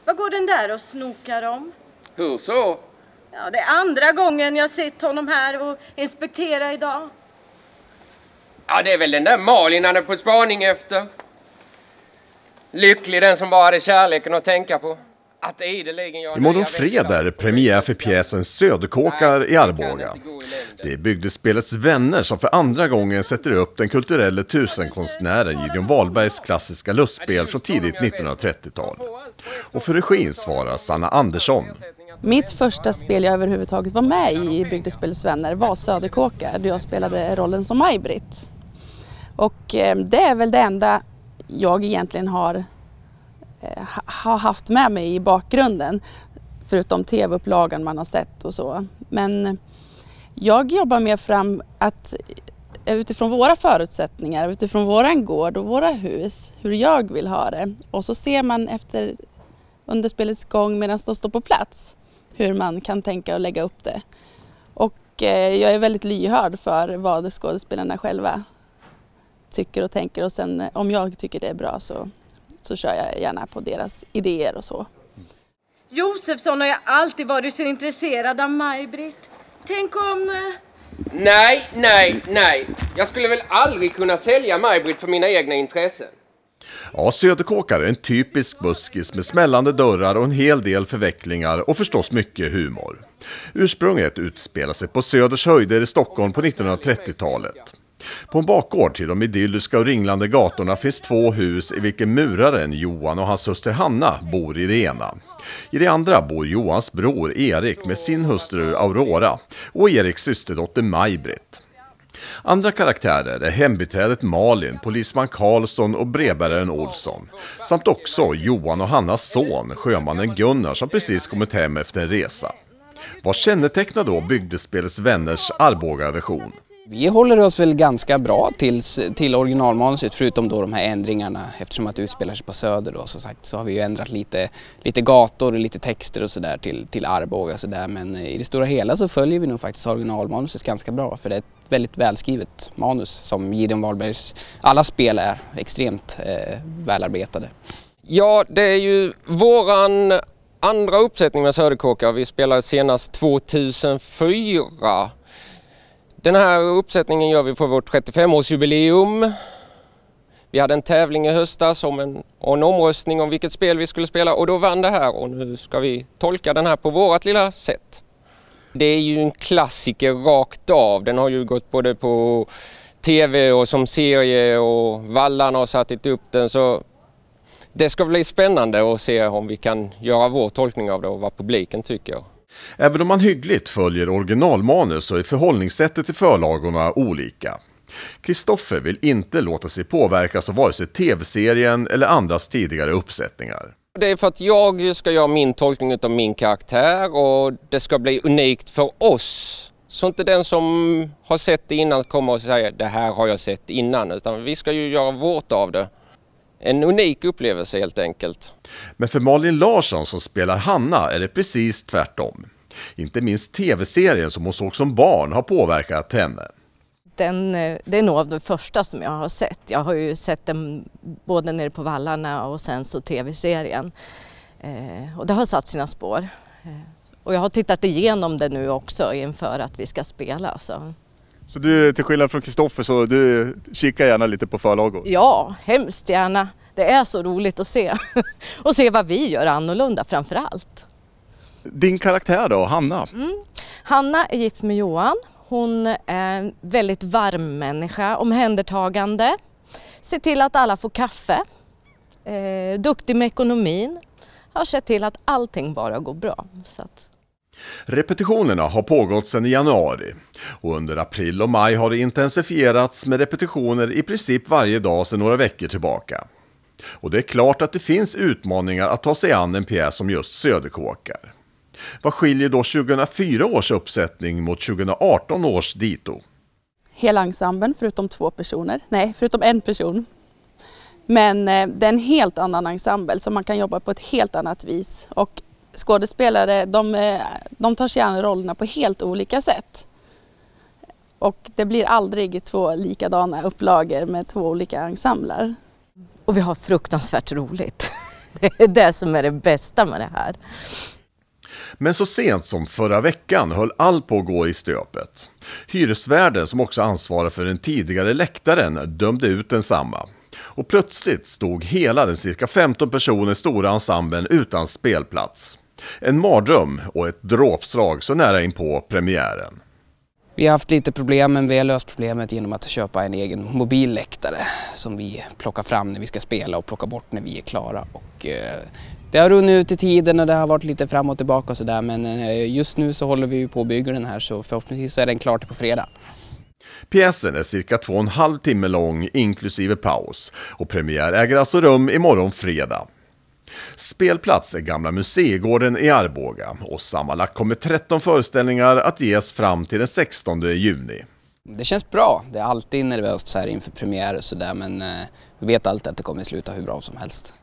Vad går den där och snokar om? Hur så? Ja, det är andra gången jag sett honom här och inspektera idag. Ja, det är väl den där Malin han är på spaning efter. Lycklig den som bara hade kärleken att tänka på. Att Imorgon fredag är det premiär för pjäsen Söderkåkar i Arboga. Det är bygdespelets vänner som för andra gången sätter upp den kulturella tusenkonstnären Gideon Wahlbergs klassiska lustspel från tidigt 1930-tal. Och för regin svarar Sanna Andersson. Mitt första spel jag överhuvudtaget var med i Bygdespelets vänner var Söderkåkar, där jag spelade rollen som Maj-Britt. Och det är väl det enda jag egentligen har haft med mig i bakgrunden, förutom tv-upplagan man har sett och så. Men jag jobbar med fram att utifrån våra förutsättningar, utifrån våran gård och våra hus, hur jag vill ha det. Och så ser man under spelets gång medan de står på plats hur man kan tänka och lägga upp det. Och jag är väldigt lyhörd för vad skådespelarna själva tycker och tänker, och sen om jag tycker det är bra så kör jag gärna på deras idéer och så. Josefsson har jag alltid varit så intresserad av Maj-Britt. Tänk om... Nej. Jag skulle väl aldrig kunna sälja Maj-Britt för mina egna intressen. Ja, Söderkåkar är en typisk buskis med smällande dörrar och en hel del förvecklingar och förstås mycket humor. Ursprunget utspelar sig på Söders höjder i Stockholm på 1930-talet. På en bakgård till de idylliska och ringlande gatorna finns 2 hus i vilken muraren Johan och hans syster Hanna bor i det ena. I det andra bor Johans bror Erik med sin hustru Aurora och Eriks systerdotter Maj-Britt. Andra karaktärer är hembiträdet Malin, polisman Karlsson och brevbäraren Olsson. Samt också Johan och Hannas son, sjömannen Gunnar, som precis kommit hem efter en resa. Vad kännetecknar då Bygdespelets vänners Arboga-version? Vi håller oss väl ganska bra till originalmanuset, förutom då de här ändringarna, eftersom att det utspelar sig på Söder då, så sagt, så har vi ju ändrat lite gator och lite texter och sådär till Arboga så där, men i det stora hela så följer vi nog faktiskt originalmanuset ganska bra, för det är ett väldigt välskrivet manus som Gideon Wahlbergs alla spel är extremt välarbetade. Ja, det är ju våran andra uppsättning med Söderkåkar. Vi spelade senast 2004. Den här uppsättningen gör vi för vårt 35-årsjubileum. Vi hade en tävling i höstas om en omröstning om vilket spel vi skulle spela, och då vann det här, och nu ska vi tolka den här på vårt lilla sätt. Det är ju en klassiker rakt av. Den har ju gått både på tv och som serie, och Vallarna har satt upp den, så det ska bli spännande att se om vi kan göra vår tolkning av det och vad publiken tycker. Även om man hyggligt följer originalmanus så är förhållningssättet till förlagorna olika. Kristoffer vill inte låta sig påverkas av vare sig tv-serien eller andras tidigare uppsättningar. Det är för att jag ska göra min tolkning av min karaktär, och det ska bli unikt för oss. Så inte den som har sett det innan kommer och säger det här har jag sett innan, utan vi ska ju göra vårt av det. En unik upplevelse helt enkelt. Men för Malin Larsson som spelar Hanna är det precis tvärtom. Inte minst tv-serien som hon såg som barn har påverkat henne. Det är nog av det första som jag har sett. Jag har ju sett den både nere på Vallarna och sen så tv-serien. Och det har satt sina spår. Och jag har tittat igenom det nu också inför att vi ska spela. Så du, till skillnad från Kristoffer, så du kikar gärna lite på förlagor? Ja, hemskt gärna. Det är så roligt att se. Och se vad vi gör annorlunda framför allt. Din karaktär då, Hanna? Hanna är gift med Johan. Hon är en väldigt varm människa, omhändertagande. Ser till att alla får kaffe. Duktig med ekonomin. Har sett till att allting bara går bra. Repetitionerna har pågått sedan i januari, och under april och maj har det intensifierats med repetitioner i princip varje dag sedan några veckor tillbaka. Och det är klart att det finns utmaningar att ta sig an en pjäs som just Söderkåkar. Vad skiljer då 2004 års uppsättning mot 2018 års dito? Hela ensemblen förutom förutom en person. Men det är en helt annan ensemble, så man kan jobba på ett helt annat vis. Och skådespelare, de tar sig an rollerna på helt olika sätt. Och det blir aldrig 2 likadana upplagor med 2 olika ensembler. Och vi har fruktansvärt roligt. Det är det som är det bästa med det här. Men så sent som förra veckan höll allt på att gå i stöpet. Hyresvärden, som också ansvarar för den tidigare läktaren, dömde ut densamma. Och plötsligt stod hela den cirka 15 personer stora ensemblen utan spelplats. En mardröm och ett dråpslag så nära in på premiären. Vi har haft lite problem, men vi har löst problemet genom att köpa en egen mobilläktare som vi plockar fram när vi ska spela och plockar bort när vi är klara. Och det har runnit ut i tiden och det har varit lite fram och tillbaka och sådär, men just nu så håller vi på att bygga den här, så förhoppningsvis är den klar till på fredag. Pjäsen är cirka 2,5 timme lång inklusive paus och premiär äger alltså rum imorgon fredag. Spelplats är Gamla museigården i Arboga och sammanlagt kommer 13 föreställningar att ges fram till den 16 juni. Det känns bra. Det är alltid nervöst så här inför premiär och sådär, men vi vet alltid att det kommer sluta hur bra som helst.